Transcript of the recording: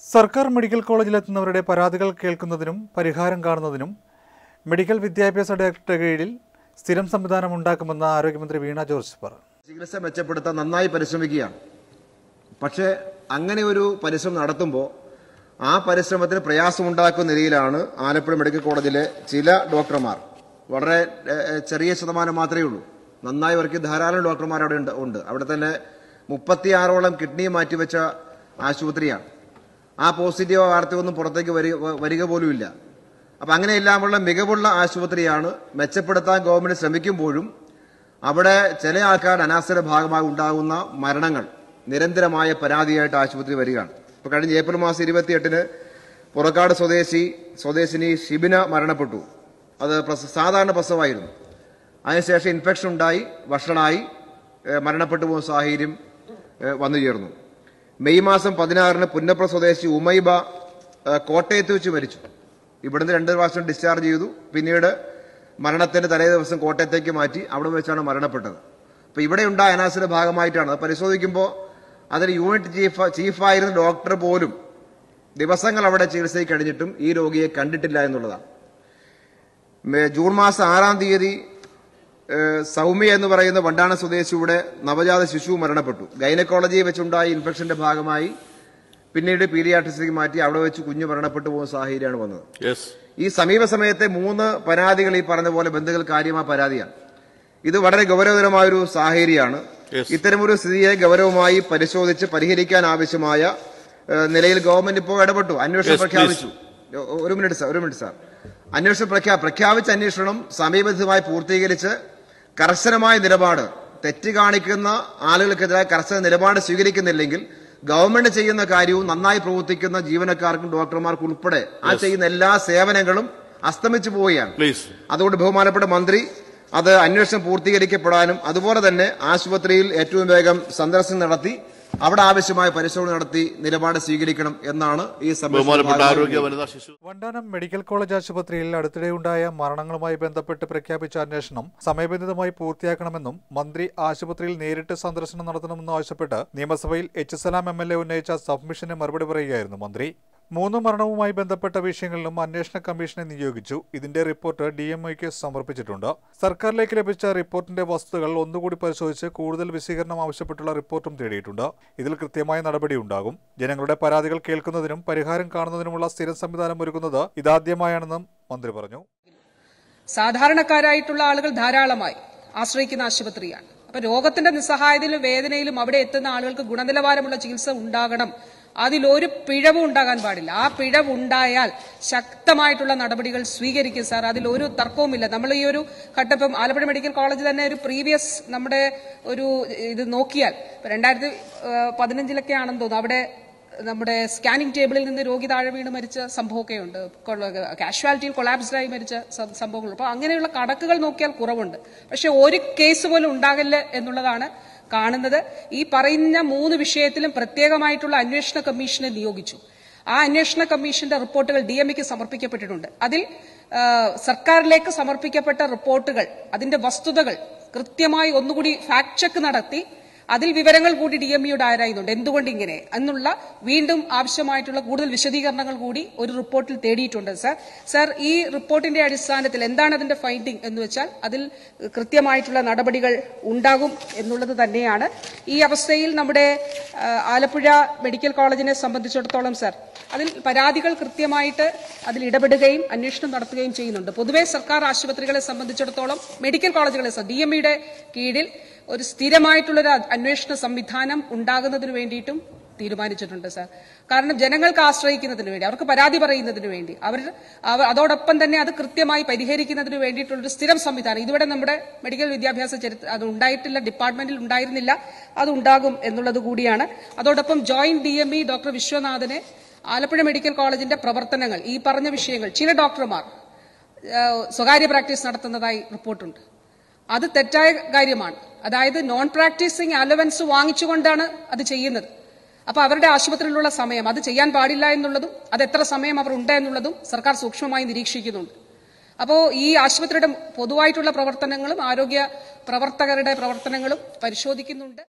സർക്കാർ മെഡിക്കൽ കോളേജിലെത്തുന്നവരുടെ പരാതികൾ കേൾക്കുന്നതിനും പരിഹാരം കാണുന്നതിനും മെഡിക്കൽ വിദ്യാഭ്യാസ ഡയറക്ടറുടെ കീഴിൽ സ്ഥിരം സംവിധാനം ഉണ്ടാക്കുമെന്ന് ആരോഗ്യമന്ത്രി വീണ ജോർജ് പറഞ്ഞു. ചികിത്സ മെച്ചപ്പെടുത്താൻ നന്നായി പരിശ്രമിക്കുകയാണ്. പക്ഷേ അങ്ങനെ ഒരു പരിശ്രമം നടത്തുമ്പോൾ ആ പരിശ്രമത്തിന് പ്രയാസമുണ്ടാക്കുന്ന നിലയിലാണ് ആലപ്പുഴ മെഡിക്കൽ കോളേജിലെ ചില ഡോക്ടർമാർ. വളരെ ചെറിയ ശതമാനം മാത്രമേ ഉള്ളൂ. നന്നായി വർക്ക് ധാരാളം ഡോക്ടർമാർ അവിടെ ഉണ്ട്. അവിടെ തന്നെ 36ഓളം കിഡ്നി മാറ്റിവെച്ച ആശുപത്രിയാണ്. ആ പോസിറ്റീവ് വാർത്തയൊന്നും പുറത്തേക്ക് വരിക പോലുമില്ല. അപ്പം അങ്ങനെയെല്ലാമുള്ള മികവുള്ള ആശുപത്രിയാണ്. മെച്ചപ്പെടുത്താൻ ഗവൺമെന്റ് ശ്രമിക്കുമ്പോഴും അവിടെ ചില ആൾക്കാരുടെ അനാസ്ഥയുടെ ഭാഗമായി ഉണ്ടാകുന്ന മരണങ്ങൾ നിരന്തരമായ പരാതിയായിട്ട് ആശുപത്രി വരികയാണ്. ഇപ്പോൾ കഴിഞ്ഞ ഏപ്രിൽ മാസം 28-ന് പുറക്കാട് സ്വദേശിനി ഷിബിന മരണപ്പെട്ടു. അത് സാധാരണ പ്രസവമായിരുന്നു. അതിനുശേഷം ഇൻഫെക്ഷൻ ഉണ്ടായി, വഷളായി മരണപ്പെട്ടു പോകുന്ന സാഹചര്യം വന്നു ചേർന്നു. മെയ് മാസം 16-ന് പുന്നപ്ര സ്വദേശി ഉമൈബ കോട്ടയത്ത് വെച്ച് മരിച്ചു. ഇവിടുന്ന് 2 പ്രാവശ്യം ഡിസ്ചാർജ് ചെയ്തു. പിന്നീട് മരണത്തിന്റെ തലേ ദിവസം കോട്ടയത്തേക്ക് മാറ്റി. അവിടെ വെച്ചാണ് മരണപ്പെട്ടത്. അപ്പൊ ഇവിടെ ഉണ്ടായ അനാസ്ഥയുടെ ഭാഗമായിട്ടാണ്. അത് പരിശോധിക്കുമ്പോൾ അതിൽ യൂണിറ്റ് ചീഫായിരുന്ന ഡോക്ടർ പോലും ദിവസങ്ങൾ അവിടെ ചികിത്സയിൽ കഴിഞ്ഞിട്ടും ഈ രോഗിയെ കണ്ടിട്ടില്ല എന്നുള്ളതാണ്. ജൂൺ മാസം 6-ാം തീയതി സൗമ്യ എന്ന് പറയുന്ന വണ്ടാന സ്വദേശിയുടെ നവജാത ശിശു മരണപ്പെട്ടു. ഗൈനക്കോളജിയിൽ വെച്ചുണ്ടായ ഇൻഫെക്ഷന്റെ ഭാഗമായി പിന്നീട് പീഡിയാട്രിക്സിലേക്ക് മാറ്റി. അവിടെ വെച്ച് കുഞ്ഞു മരണപ്പെട്ടു പോകുന്ന സാഹചര്യമാണ് വന്നത്. ഈ സമീപ സമയത്തെ 3 പരാതികൾ ഈ പറഞ്ഞ പോലെ ബന്ധുക്കൾ കാര്യമായ പരാതിയാണ്. ഇത് വളരെ ഗൗരവതരമായൊരു സാഹചര്യമാണ്. ഇത്തരമൊരു സ്ഥിതിയെ ഗൗരവമായി പരിശോധിച്ച് പരിഹരിക്കാൻ ആവശ്യമായ നിലയിൽ ഗവൺമെന്റ് ഇപ്പോൾ ഇടപെട്ടു. അന്വേഷണം പ്രഖ്യാപിച്ചു. ഒരു മിനിറ്റ് സാർ. അന്വേഷണം പ്രഖ്യാപിച്ച അന്വേഷണം സമയബന്ധിതമായി പൂർത്തീകരിച്ച് കർശനമായ നിലപാട്, തെറ്റ് കാണിക്കുന്ന ആളുകൾക്കെതിരെ കർശന നിലപാട് സ്വീകരിക്കുന്നില്ലെങ്കിൽ ഗവൺമെന്റ് ചെയ്യുന്ന കാര്യവും നന്നായി പ്രവർത്തിക്കുന്ന ജീവനക്കാർക്കും ഡോക്ടർമാർക്കും ഉൾപ്പെടെ ആ ചെയ്യുന്ന എല്ലാ സേവനങ്ങളും അസ്തമിച്ചു പോവുകയാണ്. അതുകൊണ്ട് ബഹുമാനപ്പെട്ട മന്ത്രി അത് അന്വേഷണം പൂർത്തീകരിക്കപ്പെടാനും അതുപോലെ തന്നെ ആശുപത്രിയിൽ ഏറ്റവും വേഗം സന്ദർശനം നടത്തി അവിടെ ആവശ്യമായ പരിശോധന നടത്തി നിലപാട് സ്വീകരിക്കണം എന്നാണ് ഈ വണ്ടാനം മെഡിക്കൽ കോളേജ് ആശുപത്രിയിൽ അടുത്തിടെയുണ്ടായ മരണങ്ങളുമായി ബന്ധപ്പെട്ട് പ്രഖ്യാപിച്ച അന്വേഷണം സമയബന്ധിതമായി പൂർത്തിയാക്കണമെന്നും മന്ത്രി ആശുപത്രിയിൽ നേരിട്ട് സന്ദർശനം നടത്തണമെന്നും ആവശ്യപ്പെട്ട് നിയമസഭയിൽ എച്ച് സലാം MLA ഉന്നയിച്ച സബ്മിഷന് മറുപടി പറയുകയായിരുന്നു മന്ത്രി. 3 മരണവുമായി ബന്ധപ്പെട്ട വിഷയങ്ങളിലും അന്വേഷണ കമ്മീഷനെ നിയോഗിച്ചു. ഇതിന്റെ റിപ്പോർട്ട് DMOയ്ക്ക് സമർപ്പിച്ചിട്ടുണ്ട്. സർക്കാരിലേക്ക് ലഭിച്ച റിപ്പോർട്ടിന്റെ വസ്തുതകൾ ഒന്നുകൂടി പരിശോധിച്ച് കൂടുതൽ വിശദീകരണം ആവശ്യപ്പെട്ടുള്ള റിപ്പോർട്ടും തേടിയിട്ടുണ്ട്. ഇതിൽ കൃത്യമായ നടപടിയുണ്ടാകും. ജനങ്ങളുടെ പരാതികൾ കേൾക്കുന്നതിനും പരിഹാരം കാണുന്നതിനുമുള്ള സ്ഥിരം സംവിധാനം ഒരുക്കുന്നത് ഇതാദ്യമായാണെന്നും മന്ത്രി പറഞ്ഞു. സാധാരണക്കാരായിട്ടുള്ള ആളുകൾ ധാരാളമായി ആശ്രയിക്കുന്ന ആശുപത്രിയാണ്. അപ്പൊ രോഗത്തിന്റെ നിസ്സഹായതയിലും വേദനയിലും അവിടെ എത്തുന്ന ആളുകൾക്ക് ഗുണനിലവാരമുള്ള ചികിത്സ ഉണ്ടാകണം. അതിലൊരു പിഴവും ഉണ്ടാകാൻ പാടില്ല. ആ പിഴവുണ്ടായാൽ ശക്തമായിട്ടുള്ള നടപടികൾ സ്വീകരിക്കും സാർ. അതിലൊരു തർക്കവുമില്ല. നമ്മൾ ഈ ഒരു ഘട്ടം ആലപ്പുഴ മെഡിക്കൽ കോളേജ് തന്നെ ഒരു പ്രീവിയസ് നമ്മുടെ ഒരു ഇത് നോക്കിയാൽ 2015 ആണെന്ന് തോന്നുന്നു. അവിടെ നമ്മുടെ സ്കാനിംഗ് ടേബിളിൽ നിന്ന് രോഗി താഴെ വീണ് മരിച്ച സംഭവമൊക്കെ ഉണ്ട്. കാഷ്വാലിറ്റിയിൽ കൊളാപ്സ്ഡായി മരിച്ച സംഭവങ്ങൾ. അപ്പൊ അങ്ങനെയുള്ള കണക്കുകൾ നോക്കിയാൽ കുറവുണ്ട്. പക്ഷെ ഒരു കേസ് പോലും ഉണ്ടാകില്ല എന്നുള്ളതാണ് കാണുന്നത്. ഈ പറയുന്ന 3 വിഷയത്തിലും പ്രത്യേകമായിട്ടുള്ള അന്വേഷണ കമ്മീഷനെ നിയോഗിച്ചു. ആ അന്വേഷണ കമ്മീഷന്റെ റിപ്പോർട്ടുകൾ DMOയ്ക്ക് സമർപ്പിക്കപ്പെട്ടിട്ടുണ്ട്. അതിൽ സർക്കാരിലേക്ക് സമർപ്പിക്കപ്പെട്ട റിപ്പോർട്ടുകൾ, അതിന്റെ വസ്തുതകൾ കൃത്യമായി ഒന്നുകൂടി ഫാക്ട് ചെക്ക് നടത്തി അതിൽ വിവരങ്ങൾ കൂടി DMOയുടെ ആരായുന്നുണ്ട്. എന്തുകൊണ്ട് ഇങ്ങനെ എന്നുള്ള വീണ്ടും ആവശ്യമായിട്ടുള്ള കൂടുതൽ വിശദീകരണങ്ങൾ കൂടി ഒരു റിപ്പോർട്ടിൽ തേടിയിട്ടുണ്ട് സർ. ഈ റിപ്പോർട്ടിന്റെ അടിസ്ഥാനത്തിൽ എന്താണ് അതിന്റെ ഫൈൻഡിംഗ് എന്ന് വെച്ചാൽ അതിൽ കൃത്യമായിട്ടുള്ള നടപടികൾ ഉണ്ടാകും എന്നുള്ളത് തന്നെയാണ്. ഈ അവസ്ഥയിൽ നമ്മുടെ ആലപ്പുഴ മെഡിക്കൽ കോളേജിനെ സംബന്ധിച്ചിടത്തോളം സർ, അതിൽ പരാതികൾ കൃത്യമായിട്ട് അതിൽ ഇടപെടുകയും അന്വേഷണം നടത്തുകയും ചെയ്യുന്നുണ്ട്. പൊതുവെ സർക്കാർ ആശുപത്രികളെ സംബന്ധിച്ചിടത്തോളം മെഡിക്കൽ കോളേജുകളെ DMOയുടെ കീഴിൽ ഒരു സ്ഥിരമായിട്ടുള്ളൊരു അന്വേഷണ സംവിധാനം ഉണ്ടാകുന്നതിന് വേണ്ടിയിട്ടും തീരുമാനിച്ചിട്ടുണ്ട് സാർ. കാരണം ജനങ്ങൾക്ക് ആശ്രയിക്കുന്നതിന് വേണ്ടി, അവർക്ക് പരാതി പറയുന്നതിന് വേണ്ടി, അതോടൊപ്പം തന്നെ അത് കൃത്യമായി പരിഹരിക്കുന്നതിന് വേണ്ടിയിട്ടുള്ളൊരു സ്ഥിരം സംവിധാനം ഇതുവരെ നമ്മുടെ മെഡിക്കൽ വിദ്യാഭ്യാസ അത് ഉണ്ടായിട്ടില്ല, ഡിപ്പാർട്ട്മെന്റിൽ ഉണ്ടായിരുന്നില്ല. അത് ഉണ്ടാകും എന്നുള്ളത് കൂടിയാണ്. അതോടൊപ്പം ജോയിന്റ് DME ഡോക്ടർ വിശ്വനാഥനെ ആലപ്പുഴ മെഡിക്കൽ കോളേജിന്റെ പ്രവർത്തനങ്ങൾ, ഈ പറഞ്ഞ വിഷയങ്ങൾ, ചില ഡോക്ടർമാർ സ്വകാര്യ പ്രാക്ടീസ് നടത്തുന്നതായി റിപ്പോർട്ടുണ്ട്. അത് തെറ്റായ കാര്യമാണ്. അതായത് നോൺ പ്രാക്ടീസിംഗ് അലവൻസ് വാങ്ങിച്ചുകൊണ്ടാണ് അത് ചെയ്യുന്നത്. അപ്പൊ അവരുടെ ആശുപത്രിയിലുള്ള സമയം അത് ചെയ്യാൻ പാടില്ല എന്നുള്ളതും അത് എത്ര സമയം അവർ ഉണ്ട് എന്നുള്ളതും സർക്കാർ സൂക്ഷ്മമായി നിരീക്ഷിക്കുന്നുണ്ട്. അപ്പോൾ ഈ ആശുപത്രിയുടെ പൊതുവായിട്ടുള്ള പ്രവർത്തനങ്ങളും ആരോഗ്യ പ്രവർത്തകരുടെ പ്രവർത്തനങ്ങളും പരിശോധിക്കുന്നുണ്ട്.